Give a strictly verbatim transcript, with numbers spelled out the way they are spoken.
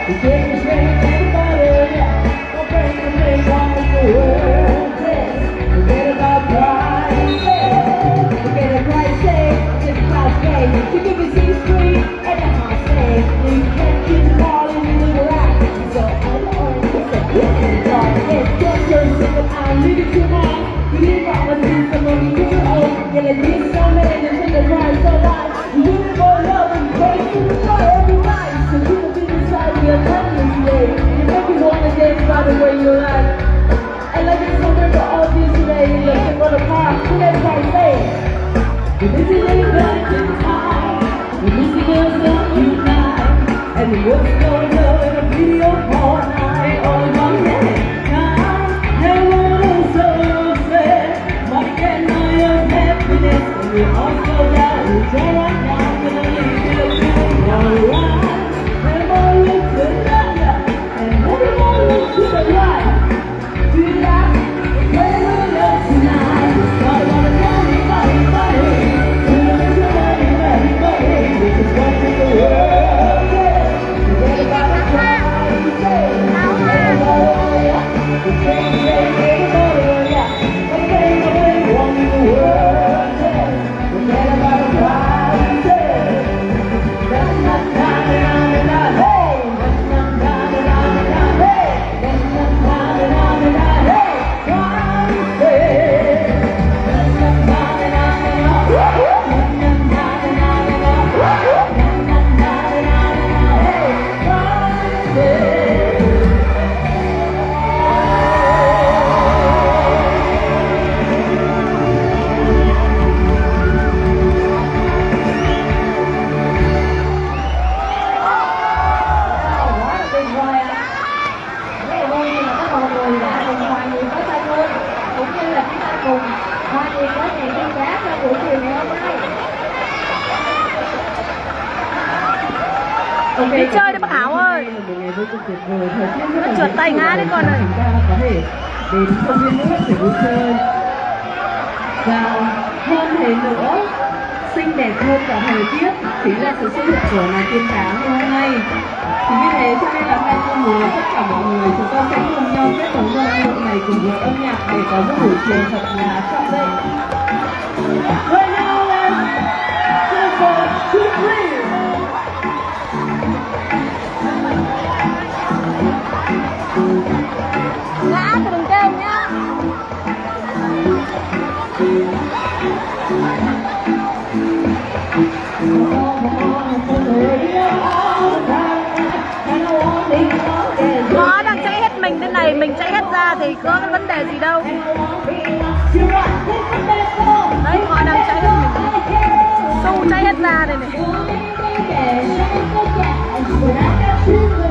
Đi chơi đấy bác Hảo ơi. Nó trượt tay ngã đấy con ơi. Có thể đến công viên nước để vui chơi. Và hơn thế nữa, xinh đẹp hơn cả thời tiết chính là sự xuất hiện của nàng tiên cá ngày hôm nay. Chính vì thế cho nên là hai cô muốn tất cả mọi người chúng ta sẽ cùng nhau kết nối vào năng lượng này cùng với âm nhạc để có một buổi chiều thật là trọn vẹn. Right now, let's go for two, three. Ngã thì đừng kêu nhá. Nó đang chạy hết mình thế này, mình chạy hết ra thì có cái vấn đề gì đâu. Đấy, họ đang chạy hết mình. Xu chạy hết ra đây này.